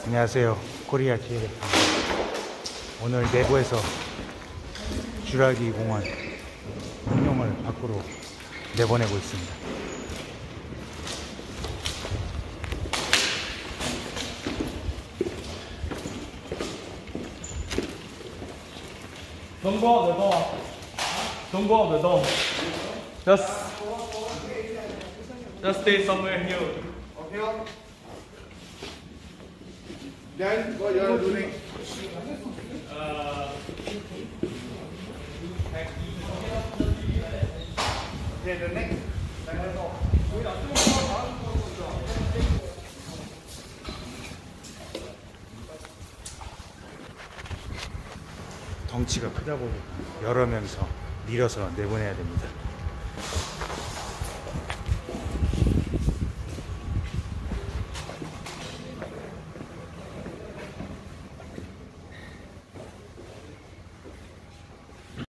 안녕하세요. 코리아 TLF입니다. 오늘 내부에서 쥬라기 공원 공룡을 밖으로 내보내고 있습니다. Don't go out the door. Don't go out the door. Just stay somewhere here. Okay. Then what you are doing? Okay, the next. 덩치가 크다 보니 여러 명이서 밀어서 내보내야 됩니다.